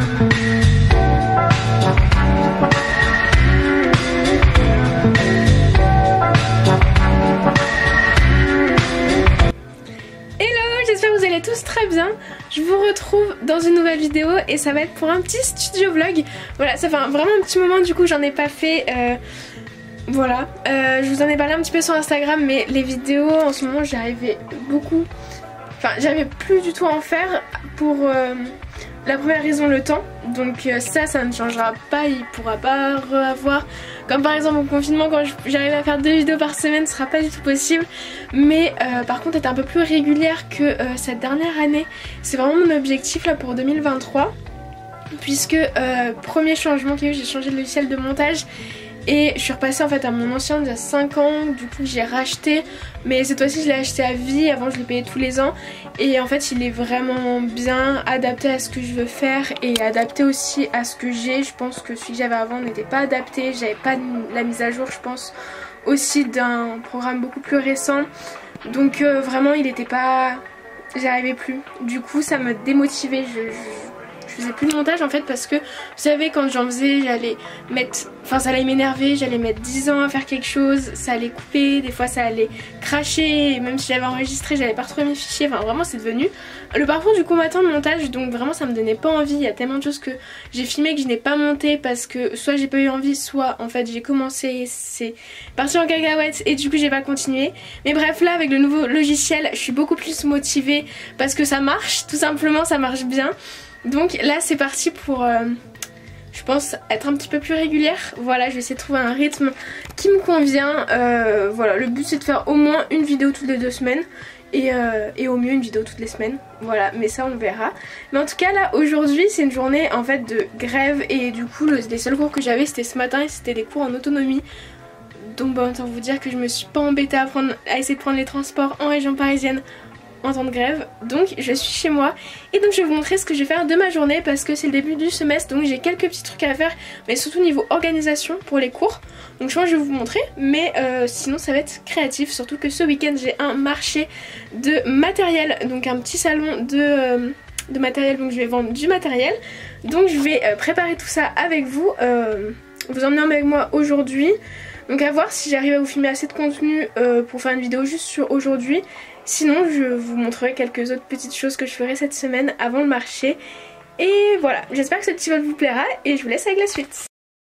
Tous très bien, je vous retrouve dans une nouvelle vidéo et ça va être pour un petit studio vlog. Voilà, ça fait vraiment un petit moment, du coup j'en ai pas fait. Voilà, je vous en ai parlé un petit peu sur Instagram, mais les vidéos en ce moment j'arrivais beaucoup, enfin j'arrivais plus du tout à en faire pour la première raison, le temps. Donc ça ne changera pas, il pourra pas avoir, comme par exemple au confinement quand j'arrivais à faire 2 vidéos par semaine, ce sera pas du tout possible. Mais par contre être un peu plus régulière que cette dernière année, c'est vraiment mon objectif là pour 2023. Puisque premier changement qu'il y a eu, j'ai changé de logiciel de montage. Et je suis repassée en fait à mon ancien d'il y a 5 ans, du coup j'ai racheté, mais cette fois-ci je l'ai acheté à vie, avant je l'ai payé tous les ans. Et en fait il est vraiment bien adapté à ce que je veux faire et adapté aussi à ce que j'ai. Je pense que celui que j'avais avant n'était pas adapté, j'avais pas la mise à jour je pense aussi d'un programme beaucoup plus récent. Donc vraiment il était pas... j'y arrivais plus, du coup ça me démotivait, je faisais plus de montage en fait parce que vous savez quand j'en faisais j'allais mettre, enfin ça allait m'énerver, j'allais mettre 10 ans à faire quelque chose, ça allait couper, des fois ça allait cracher, et même si j'avais enregistré j'allais pas retrouver mes fichiers, enfin vraiment c'est devenu le parcours du combattant de montage. Donc vraiment ça me donnait pas envie, il y a tellement de choses que j'ai filmé que je n'ai pas monté parce que soit j'ai pas eu envie, soit en fait j'ai commencé, c'est parti en cacahuète et du coup j'ai pas continué. Mais bref, là avec le nouveau logiciel je suis beaucoup plus motivée parce que ça marche, tout simplement ça marche bien. Donc là c'est parti pour je pense être un petit peu plus régulière. Voilà, je vais essayer de trouver un rythme qui me convient. Voilà, le but c'est de faire au moins une vidéo toutes les 2 semaines et au mieux une vidéo toutes les semaines. Voilà, mais ça on verra. Mais en tout cas là aujourd'hui c'est une journée en fait de grève et du coup les seuls cours que j'avais c'était ce matin et c'était des cours en autonomie. Donc bon, autant vous dire que je me suis pas embêtée à essayer de prendre les transports en région parisienne en temps de grève. Donc je suis chez moi et donc je vais vous montrer ce que je vais faire de ma journée parce que c'est le début du semestre, donc j'ai quelques petits trucs à faire, mais surtout niveau organisation pour les cours. Donc je pense que je vais vous montrer, mais sinon ça va être créatif, surtout que ce week-end j'ai un marché de matériel, donc un petit salon de matériel, donc je vais vendre du matériel. Donc je vais préparer tout ça avec vous, vous emmener avec moi aujourd'hui. Donc à voir si j'arrive à vous filmer assez de contenu pour faire une vidéo juste sur aujourd'hui. Sinon je vous montrerai quelques autres petites choses que je ferai cette semaine avant le marché. Et voilà, j'espère que ce petit vlog vous plaira et je vous laisse avec la suite.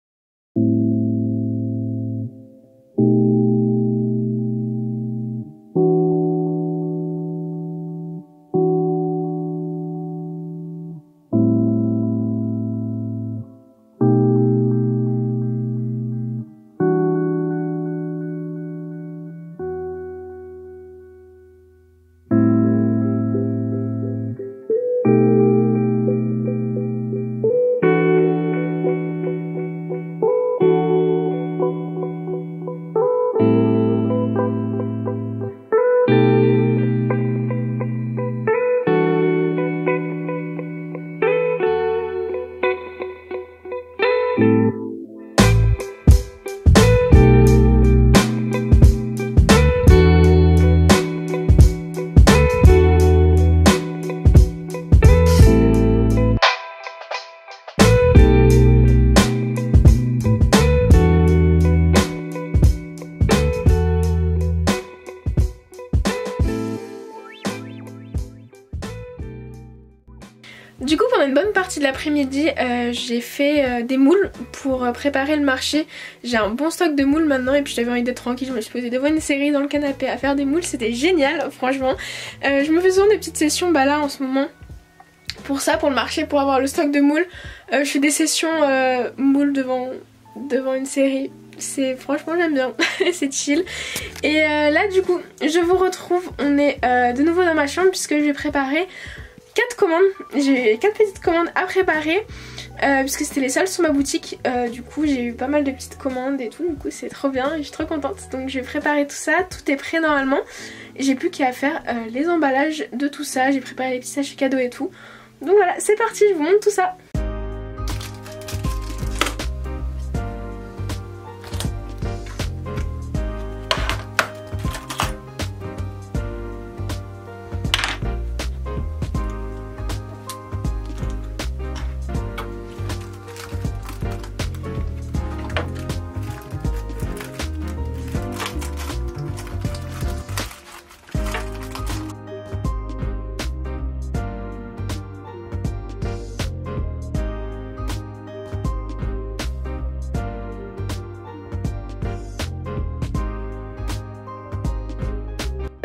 Du coup pendant une bonne partie de l'après-midi j'ai fait des moules pour préparer le marché. J'ai un bon stock de moules maintenant et puis j'avais envie d'être tranquille, je me suis posée devant une série dans le canapé à faire des moules, c'était génial franchement. Je me fais souvent des petites sessions là en ce moment pour ça, pour le marché, pour avoir le stock de moules. Je fais des sessions moules devant une série. C'est franchement j'aime bien, c'est chill. Et là du coup je vous retrouve, on est de nouveau dans ma chambre puisque je vais préparer 4 commandes, j'ai 4 petites commandes à préparer puisque c'était les seules sur ma boutique. Du coup j'ai eu pas mal de petites commandes et tout, du coup c'est trop bien et je suis trop contente. Donc je vais préparer tout ça, tout est prêt normalement. J'ai plus qu'à faire les emballages de tout ça, j'ai préparé les petits sachets cadeaux et tout. Donc voilà, c'est parti, je vous montre tout ça.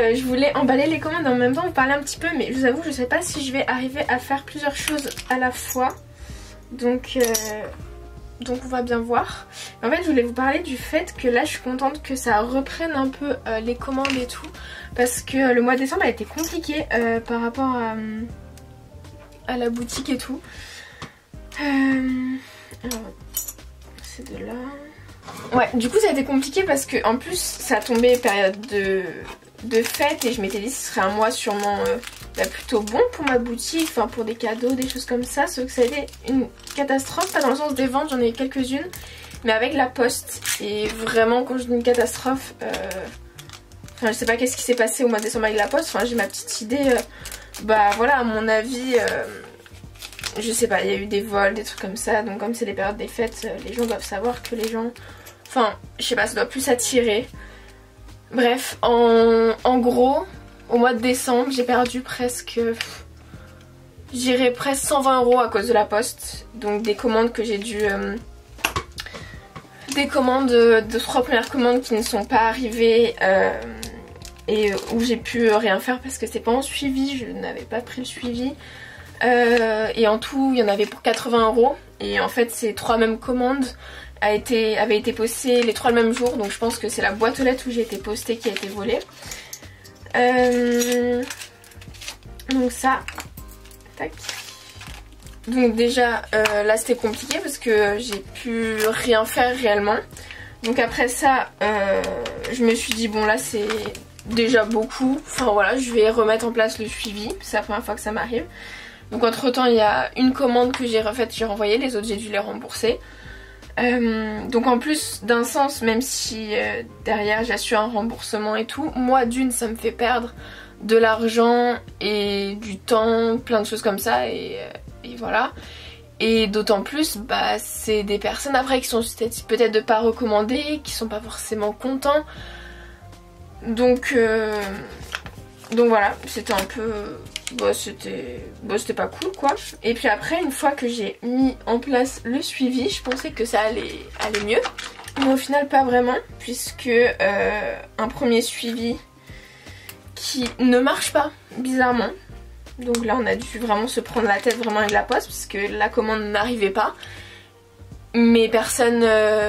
Je voulais emballer les commandes en même temps, vous parler un petit peu, mais je vous avoue je sais pas si je vais arriver à faire plusieurs choses à la fois. Donc on va bien voir. En fait je voulais vous parler du fait que là je suis contente que ça reprenne un peu les commandes et tout. Parce que le mois de décembre a été compliqué par rapport à la boutique et tout. Alors, c'est de là. Ouais, du coup ça a été compliqué parce que en plus ça a tombé période de fête et je m'étais dit que ce serait un mois sûrement plutôt bon pour ma boutique, enfin pour des cadeaux, des choses comme ça. Sauf que ça a été une catastrophe, pas dans le sens des ventes, j'en ai quelques-unes, mais avec la poste. Et vraiment quand je dis une catastrophe, enfin je sais pas qu'est-ce qui s'est passé au mois de décembre avec la poste, enfin j'ai ma petite idée, bah voilà à mon avis... je sais pas, il y a eu des vols, des trucs comme ça, donc comme c'est les périodes des fêtes, les gens doivent savoir que les gens... Enfin, je sais pas, ça doit plus attirer. Bref, en gros, au mois de décembre, j'ai perdu presque... J'irais presque 120 € à cause de la poste. Donc des commandes que j'ai dû... des commandes, de 3 premières commandes qui ne sont pas arrivées... et où j'ai pu rien faire parce que c'est pas en suivi, je n'avais pas pris le suivi. Et en tout il y en avait pour 80 €. Et en fait ces 3 mêmes commandes avaient été postées les 3 le même jour. Donc je pense que c'est la boîte aux lettres où j'ai été postée qui a été volée. Donc ça, tac. Donc déjà là c'était compliqué parce que j'ai pu rien faire réellement. Donc après ça je me suis dit bon là c'est déjà beaucoup. Enfin voilà, je vais remettre en place le suivi. C'est la première fois que ça m'arrive. Donc entre temps il y a une commande que j'ai refaite, j'ai renvoyé, les autres j'ai dû les rembourser. Donc en plus d'un sens, même si derrière j'assure un remboursement et tout, moi d'une ça me fait perdre de l'argent et du temps, plein de choses comme ça et voilà. Et d'autant plus bah c'est des personnes après qui sont peut-être de pas recommandées, qui sont pas forcément contents. Donc voilà, c'était un peu... c'était pas cool quoi. Et puis après une fois que j'ai mis en place le suivi, je pensais que ça allait mieux. Mais au final pas vraiment, puisque un premier suivi qui ne marche pas, bizarrement. Donc là on a dû vraiment se prendre la tête vraiment avec la poste, puisque la commande n'arrivait pas. Mais personne...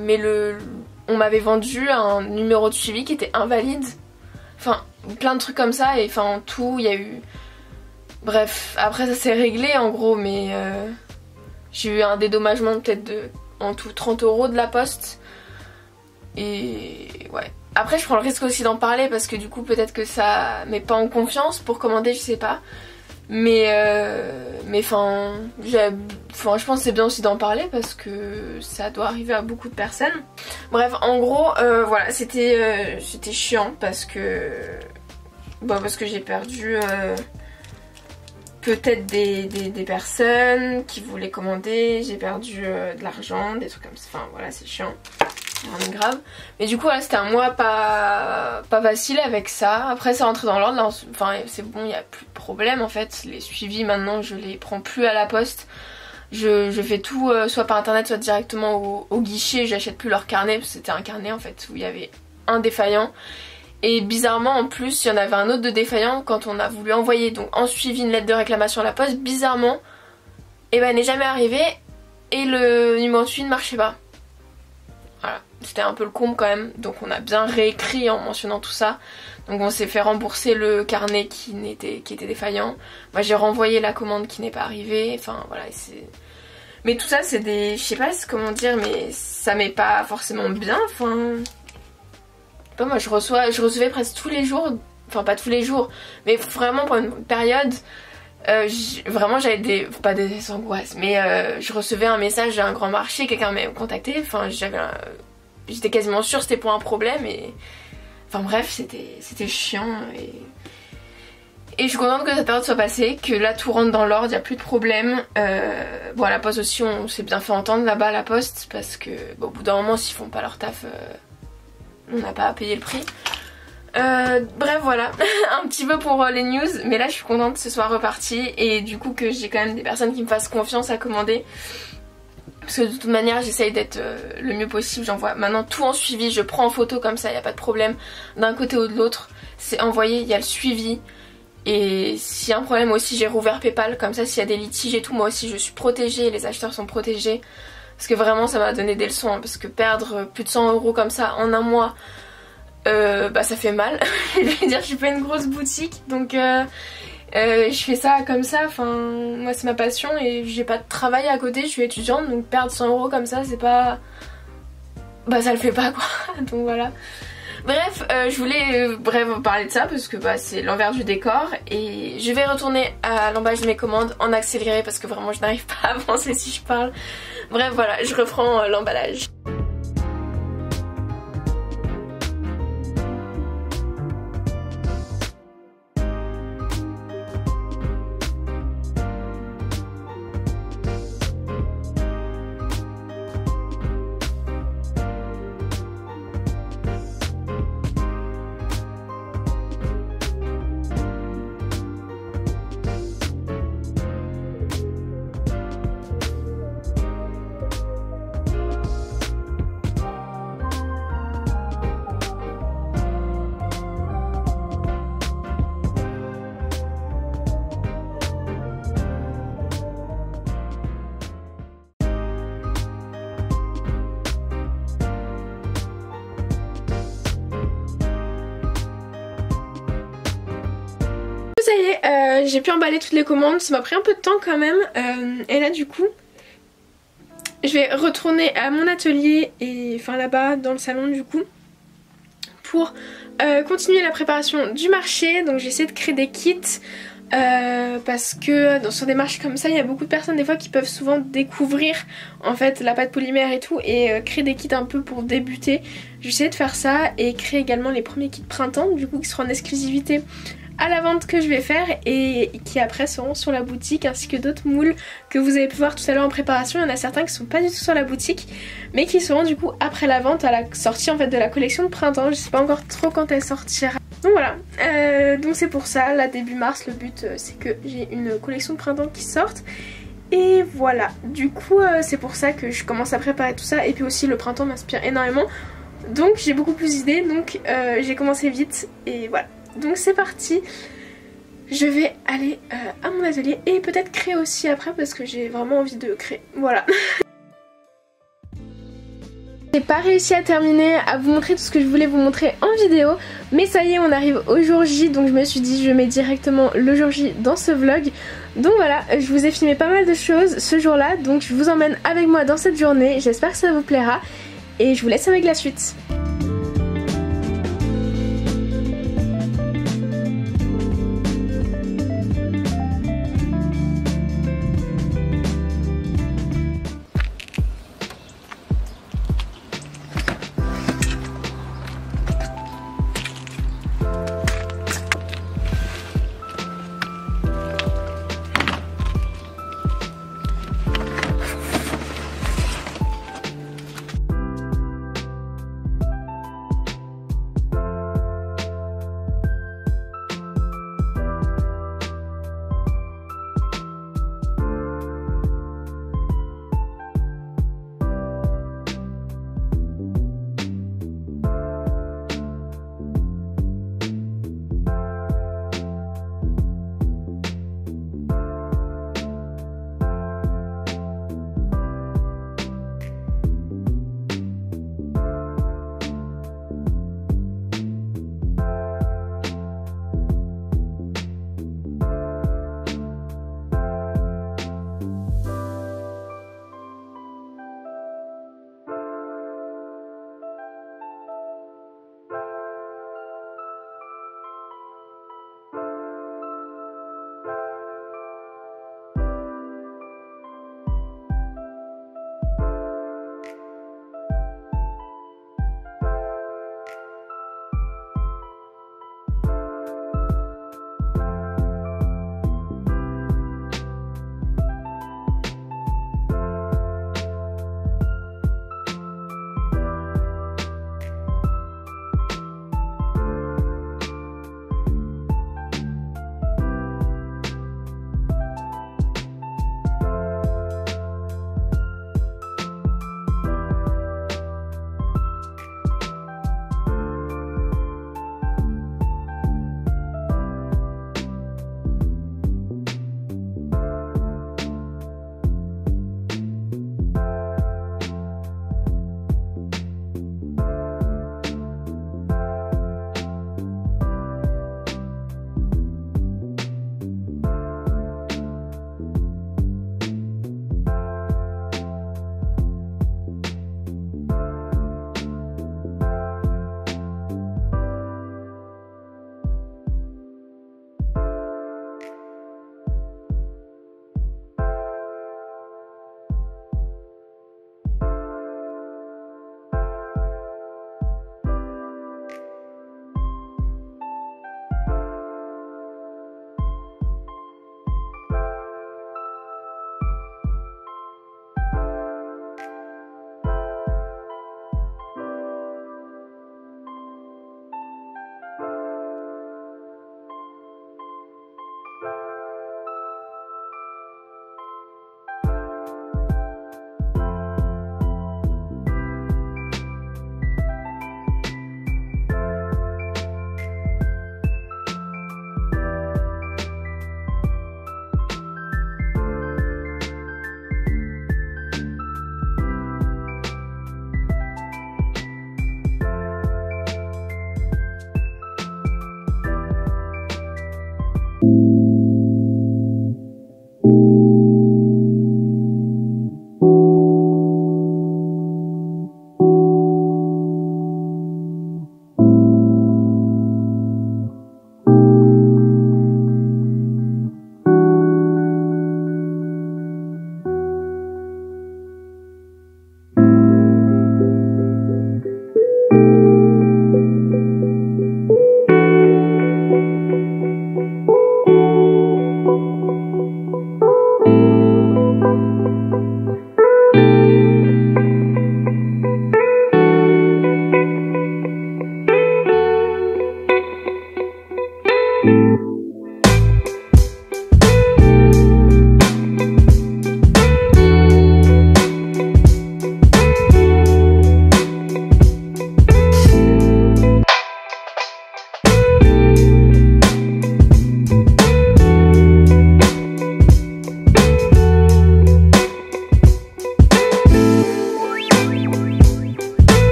on m'avait vendu un numéro de suivi qui était invalide. Enfin plein de trucs comme ça et enfin en tout il y a eu... Bref, après ça s'est réglé en gros, mais j'ai eu un dédommagement peut-être de en tout 30 € de la poste. Et ouais. Après je prends le risque aussi d'en parler parce que du coup peut-être que ça met pas en confiance pour commander, je sais pas. Mais enfin, je pense que c'est bien aussi d'en parler parce que ça doit arriver à beaucoup de personnes. Bref, en gros, voilà, c'était chiant parce que j'ai perdu peut-être des personnes qui voulaient commander, j'ai perdu de l'argent, des trucs comme ça. Enfin voilà, c'est chiant. Rien de grave. Mais du coup là c'était un mois pas facile avec ça. Après c'est rentré dans l'ordre. Enfin c'est bon, il n'y a plus de problème en fait. Les suivis maintenant je les prends plus à la poste. Je fais tout soit par internet soit directement au guichet. J'achète plus leur carnet parce que c'était un carnet en fait où il y avait un défaillant. Et bizarrement en plus il y en avait un autre de défaillant quand on a voulu envoyer donc en suivi une lettre de réclamation à la poste. Bizarrement et ben elle n'est jamais arrivée et le numéro de suivi ne marchait pas. Voilà, c'était un peu le comble quand même, donc on a bien réécrit en mentionnant tout ça. Donc on s'est fait rembourser le carnet qui était défaillant. Moi j'ai renvoyé la commande qui n'est pas arrivée, enfin voilà, mais tout ça c'est des... je sais pas comment dire, mais ça m'est pas forcément bien, enfin... Pas moi je recevais presque tous les jours, enfin pas tous les jours, mais vraiment pendant une période... vraiment j'avais pas des angoisses, mais je recevais un message d'un grand marché, quelqu'un m'avait contacté, enfin j'étais quasiment sûre que c'était pour un problème et enfin bref c'était chiant et je suis contente que cette période soit passée, que là tout rentre dans l'ordre, il n'y a plus de problème. Bon à la poste aussi on s'est bien fait entendre là-bas à la poste parce que bon, au bout d'un moment s'ils font pas leur taf on n'a pas à payer le prix. Bref voilà, un petit peu pour les news, mais là je suis contente que ce soit reparti et du coup que j'ai quand même des personnes qui me fassent confiance à commander Parce que de toute manière j'essaye d'être le mieux possible, j'envoie maintenant tout en suivi, je prends en photo comme ça, il n'y a pas de problème d'un côté ou de l'autre, c'est envoyé, il y a le suivi. Et s'il y a un problème aussi, j'ai rouvert PayPal, comme ça s'il y a des litiges et tout, moi aussi je suis protégée, les acheteurs sont protégés. Parce que vraiment ça m'a donné des leçons, hein, parce que perdre plus de 100 € comme ça en un mois, bah ça fait mal. Je veux dire, je suis pas une grosse boutique, donc je fais ça comme ça, enfin moi c'est ma passion et j'ai pas de travail à côté, je suis étudiante, donc perdre 100 € comme ça c'est pas... Bah ça le fait pas quoi, donc voilà. Bref, je voulais bref vous parler de ça parce que bah, c'est l'envers du décor et je vais retourner à l'emballage de mes commandes en accéléré parce que vraiment je n'arrive pas à avancer si je parle. Bref voilà, je reprends l'emballage. Ça y est, j'ai pu emballer toutes les commandes, ça m'a pris un peu de temps quand même, et là du coup je vais retourner à mon atelier et enfin là-bas dans le salon du coup pour continuer la préparation du marché. Donc j'ai essayé de créer des kits parce que sur des marchés comme ça il y a beaucoup de personnes des fois qui peuvent souvent découvrir en fait la pâte polymère et tout et créer des kits un peu pour débuter. J'ai essayé de faire ça et créer également les premiers kits printemps du coup qui seront en exclusivité à la vente que je vais faire et qui après seront sur la boutique, ainsi que d'autres moules que vous avez pu voir tout à l'heure en préparation. Il y en a certains qui sont pas du tout sur la boutique mais qui seront du coup après la vente à la sortie en fait de la collection de printemps. Je sais pas encore trop quand elle sortira. Donc voilà, donc c'est pour ça, là début mars le but c'est que j'ai une collection de printemps qui sorte. Et voilà, du coup c'est pour ça que je commence à préparer tout ça. Et puis aussi le printemps m'inspire énormément, donc j'ai beaucoup plus d'idées, donc j'ai commencé vite et voilà. Donc c'est parti, je vais aller à mon atelier et peut-être créer aussi après parce que j'ai vraiment envie de créer, voilà. J'ai pas réussi à terminer à vous montrer tout ce que je voulais vous montrer en vidéo, mais ça y est on arrive au jour J, donc je me suis dit je mets directement le jour J dans ce vlog. Donc voilà, je vous ai filmé pas mal de choses ce jour là, donc je vous emmène avec moi dans cette journée, j'espère que ça vous plaira et je vous laisse avec la suite.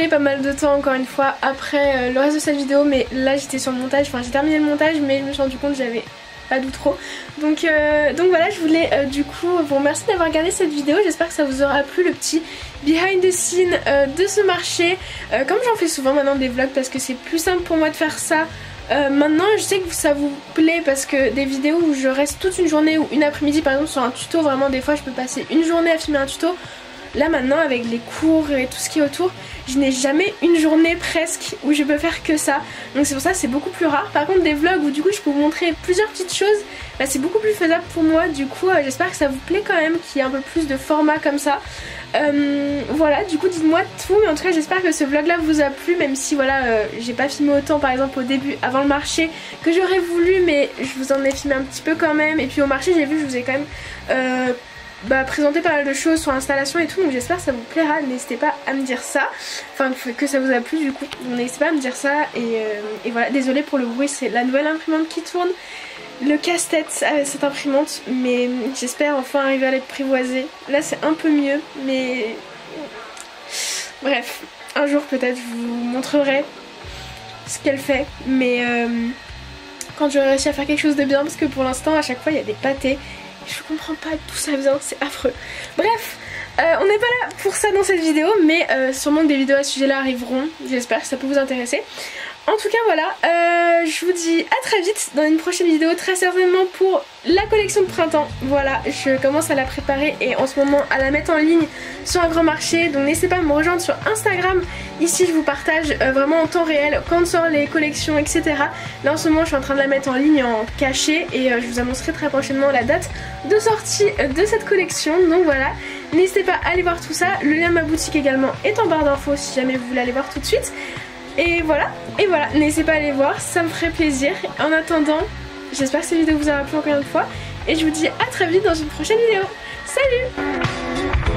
pas mal de temps encore une fois après le reste de cette vidéo, mais là j'étais sur le montage, enfin j'ai terminé le montage mais je me suis rendu compte que j'avais pas d'outro. Donc voilà, je voulais du coup vous remercier d'avoir regardé cette vidéo, j'espère que ça vous aura plu, le petit behind the scene de ce marché. Comme j'en fais souvent maintenant des vlogs parce que c'est plus simple pour moi de faire ça. Maintenant je sais que ça vous plaît parce que des vidéos où je reste toute une journée ou une après-midi par exemple sur un tuto, vraiment des fois je peux passer une journée à filmer un tuto. Là maintenant avec les cours et tout ce qui est autour, je n'ai jamais une journée presque où je peux faire que ça. Donc c'est pour ça que c'est beaucoup plus rare. Par contre des vlogs où du coup je peux vous montrer plusieurs petites choses, bah, c'est beaucoup plus faisable pour moi. Du coup j'espère que ça vous plaît quand même, qu'il y ait un peu plus de format comme ça. Voilà, du coup dites-moi tout, mais en tout cas j'espère que ce vlog là vous a plu, même si voilà j'ai pas filmé autant par exemple au début avant le marché que j'aurais voulu, mais je vous en ai filmé un petit peu quand même. Et puis au marché j'ai vu, je vous ai quand même présenter pas mal de choses sur l'installation et tout, donc j'espère que ça vous plaira. N'hésitez pas à me dire ça, enfin que ça vous a plu du coup, n'hésitez pas à me dire ça. Et voilà, désolée pour le bruit, c'est la nouvelle imprimante qui tourne, le casse-tête avec cette imprimante, mais j'espère enfin arriver à l'apprivoiser. Là c'est un peu mieux, mais bref, un jour peut-être je vous montrerai ce qu'elle fait, mais quand j'aurai réussi à faire quelque chose de bien, parce que pour l'instant à chaque fois il y a des pâtés. Je comprends pas d'où ça vient, c'est affreux. Bref, on n'est pas là pour ça dans cette vidéo, mais sûrement que des vidéos à ce sujet là arriveront. J'espère que ça peut vous intéresser. En tout cas voilà, je vous dis à très vite dans une prochaine vidéo, très certainement pour la collection de printemps. Voilà, je commence à la préparer et en ce moment à la mettre en ligne sur un grand marché. Donc n'hésitez pas à me rejoindre sur Instagram. Ici je vous partage vraiment en temps réel quand sort les collections, etc. Là en ce moment je suis en train de la mettre en ligne en cachet et je vous annoncerai très prochainement la date de sortie de cette collection. Donc voilà, n'hésitez pas à aller voir tout ça. Le lien de ma boutique également est en barre d'infos si jamais vous voulez aller voir tout de suite. Et voilà, n'hésitez pas à aller voir, ça me ferait plaisir. En attendant, j'espère que cette vidéo vous aura plu encore une fois. Et je vous dis à très vite dans une prochaine vidéo. Salut!